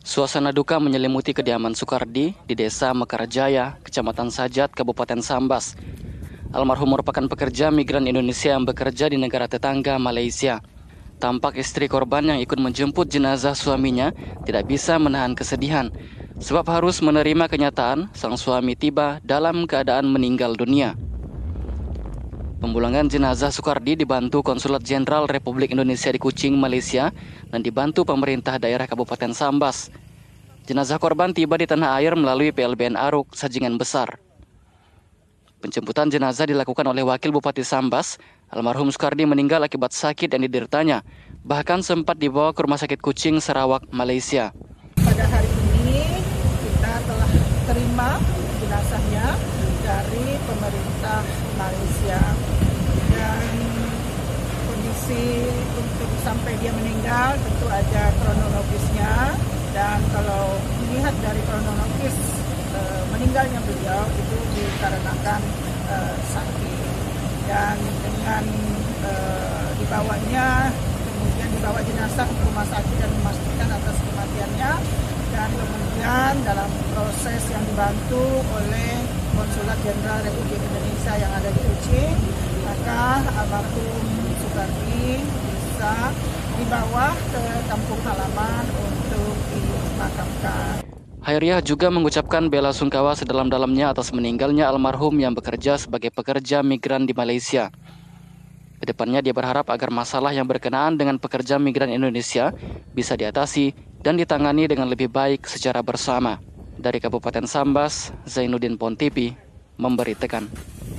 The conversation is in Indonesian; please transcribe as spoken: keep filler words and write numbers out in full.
Suasana duka menyelimuti kediaman Soekardi di Desa Mekarjaya, Kecamatan Sajat, Kabupaten Sambas. Almarhum merupakan pekerja migran Indonesia yang bekerja di negara tetangga Malaysia. Tampak istri korban yang ikut menjemput jenazah suaminya tidak bisa menahan kesedihan, sebab harus menerima kenyataan sang suami tiba dalam keadaan meninggal dunia. Pemulangan jenazah Soekardi dibantu Konsulat Jenderal Republik Indonesia di Kuching, Malaysia, dan dibantu pemerintah daerah Kabupaten Sambas. Jenazah korban tiba di tanah air melalui P L B N Aruk, Sajingan Besar. Penjemputan jenazah dilakukan oleh Wakil Bupati Sambas. Almarhum Soekardi meninggal akibat sakit yang dideritanya, bahkan sempat dibawa ke Rumah Sakit Kuching, Sarawak, Malaysia. Pada hari ini kita telah terima jenazahnya dari pemerintah Malaysia, dan kondisi untuk sampai dia meninggal tentu ada kronologisnya, dan kalau melihat dari kronologis e, meninggalnya beliau itu dikarenakan e, sakit, dan dengan e, dibawanya kemudian dibawa jenazah ke rumah sakit dan memastikan atas kematiannya, dan kemudian dalam proses yang dibantu oleh Konsulat Jenderal Republik Indonesia yang ada di Kuching, maka almarhum Soekardi bisa dibawa ke kampung halaman untuk dimakamkan. Hairiah juga mengucapkan bela sungkawa sedalam-dalamnya atas meninggalnya almarhum yang bekerja sebagai pekerja migran di Malaysia. Kedepannya dia berharap agar masalah yang berkenaan dengan pekerja migran Indonesia bisa diatasi dan ditangani dengan lebih baik secara bersama. Dari Kabupaten Sambas, Zainuddin Pontipi memberitakan.